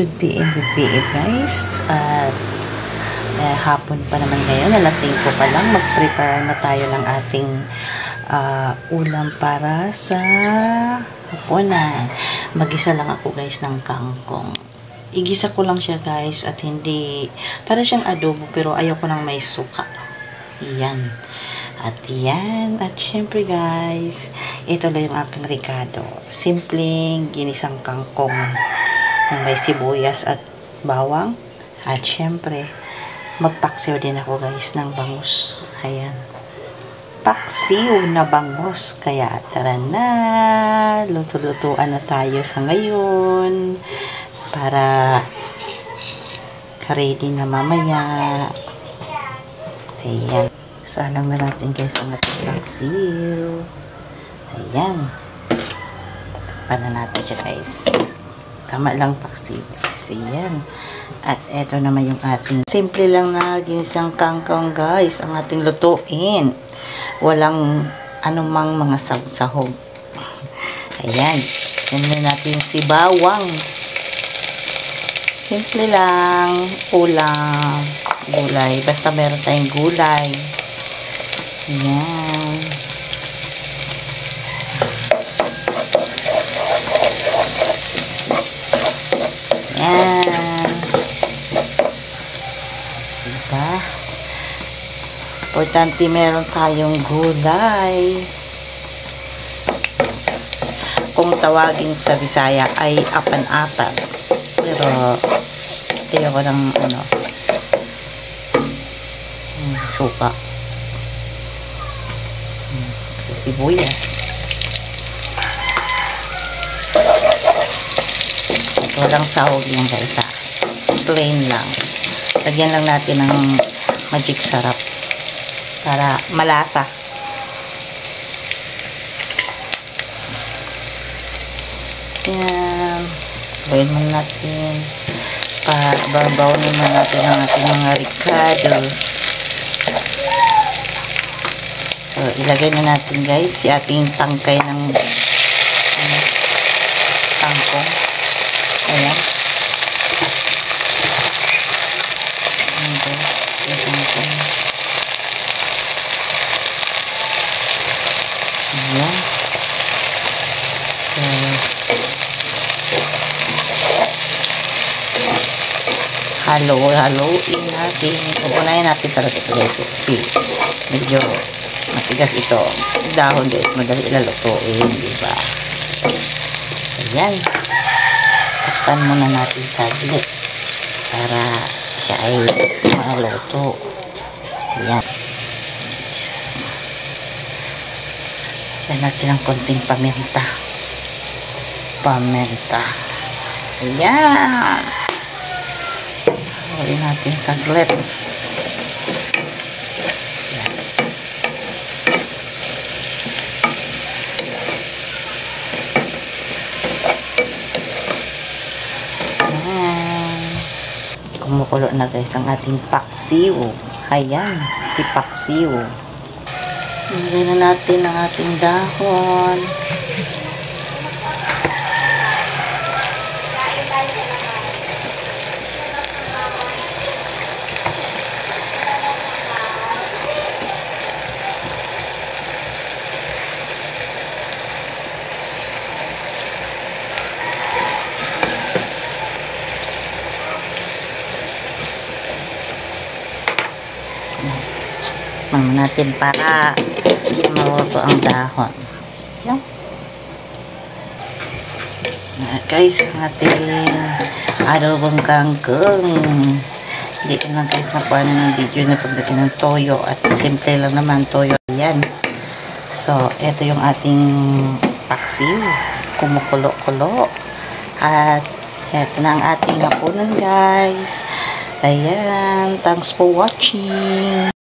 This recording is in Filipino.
Good PM guys. At hapon pa naman ngayon, alas 5 pa lang, mag-prepare na tayo ng ating ulam para sa hapunan. Mag-isa lang ako guys ng kangkong. Igisa ko lang siya guys at hindi, para siyang adobo pero ayaw ko ng may suka. Yan. At yan. At syempre guys, ito lang yung aking ricado. Simpleng ginisang kangkong na may sibuyas at bawang. At syempre, magpaksiw din ako guys ng bangus. Ayan. Paksiw na bangus. Kaya tara na. Luto-lutuan na tayo sa ngayon. Para ready na mamaya. Ayan. Salang na natin guys ang ating paksiw. Ayan. Tutupan na natin siya guys. Tama lang paksiw guys. Ayan. At eto naman yung ating simple lang na ginisang kangkong guys. Ang ating lutuin. Walang anumang mga sahog. Ayan. Yan natin si bawang. Simple lang. Ulam. Gulay. Basta meron tayong gulay. Ayan. Ayan. Diba? Importante meron tayong gulay. Kung tawagin sa Bisaya ay apan-apan. Pero ayoko ng suka. Sa sibuyas. Ito lang sahog yan guys ha. Plain lang. Lagyan lang natin ng magic sarap para malasa. Yan. Gawin mo natin. Babawin mo natin ang ating mga ricado. So, ilagay na natin guys si ating tangkay ng kangkong. Ayan. Ayan guys. Yung kangkong. Ayan. So, halo-haloin natin. Unahin natin talaga ito guys. See, medyo matigas ito. Dahon guys, madali ilalutuin, diba? Ayan. Takpan muna natin saglit para siya ay maluto. Ayan. Ayan natin ng konting paminta. Ayan. Huli natin saglit. Kumukulo na guys ang ating paksiw. Ayan, si paksiw. Ilagay na natin ang ating dahon. Mama natin para maluto ang dahon. Yan. Guys, ang ating adobong kangkong. Hindi ko lang guys nakuha ng video na pagdating ng toyo at simple lang naman toyo. Yan. So, ito yung ating paksiw. Kumukulo-kulo. At ito na ang ating hapunan guys. Ayan. Thanks for watching.